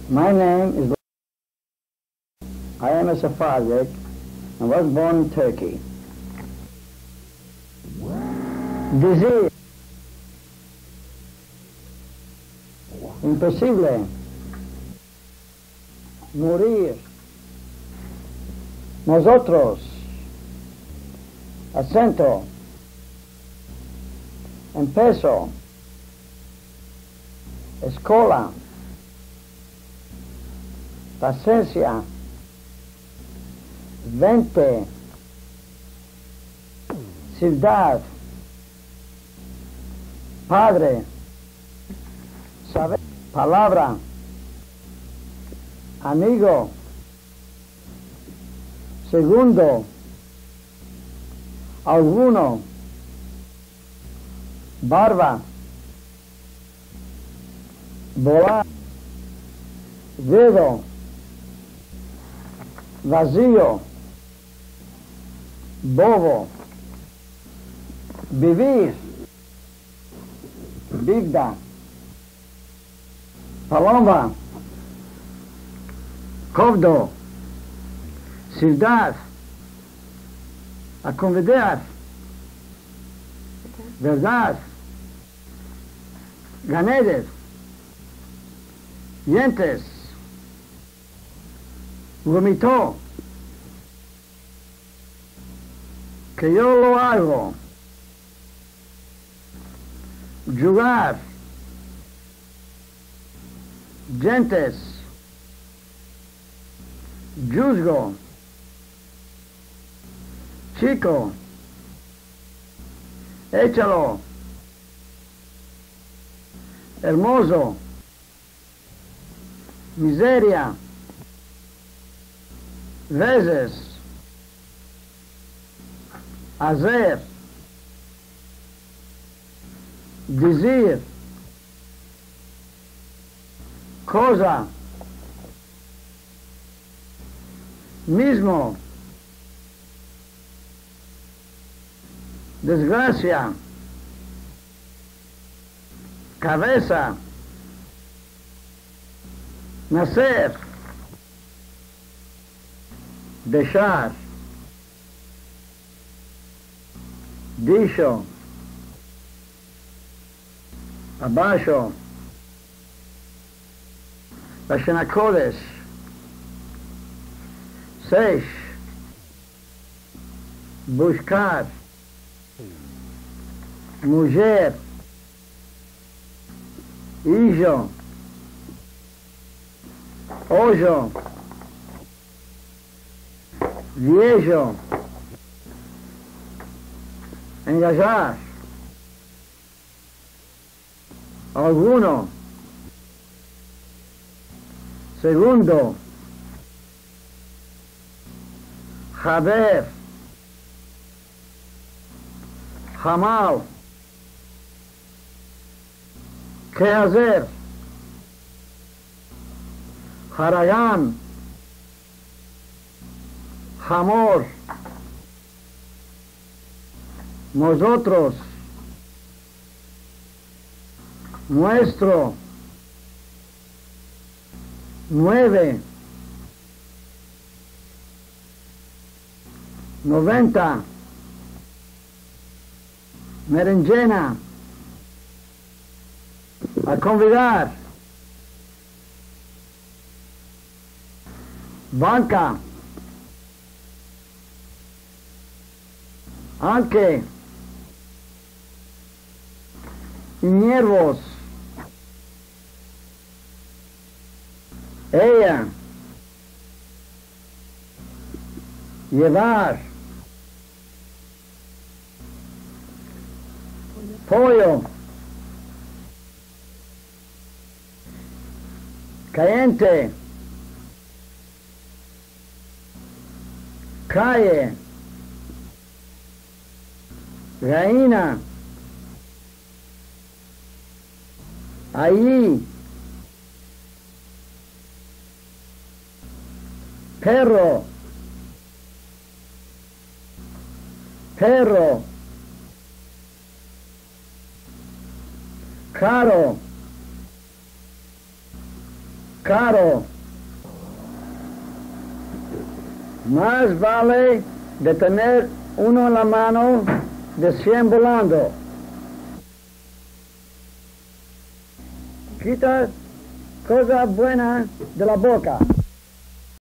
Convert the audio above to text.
My name is. I am a Sephardic and was born in Turkey. Disease. Imposible. Morir. Nosotros. Acento. Empiezo. Escola. Paciencia. 20. Ciudad. Padre. Saber. Palabra. Amigo. Segundo. Alguno. Barba. Volar. Dedo. Vacío. Bobo. Vivir. Vida. Paloma. Covdo. Ciudad. A convidar. Verdad. Ganedes. Dientes. Vomitó. Que yo lo hago. Jugar. Gentes. Juzgo. Chico. Échalo. Hermoso. Miseria. Veces. Hacer. Decir. Cosa. Mismo. Desgracia. Cabeza. Nacer. Dejar. Dicho. Abajo. Bashenakodesh. 6. Buscar. Mujer. Hijo. Ojo. Viejo. Engajar. Alguno. Segundo. Haber. Jamal. ¿Qué hacer? Haragán. Jamor. Nosotros. Nuestro. 9. 90. Merengena. A convidar. Banca. Anche. Nervos. Ella. Llevar. Pollo. Caliente. Calle. Reina. Allí. Perro. Perro. Caro. caro. Más vale de tener uno en la mano de 100 volando. Quita cosa buena de la boca.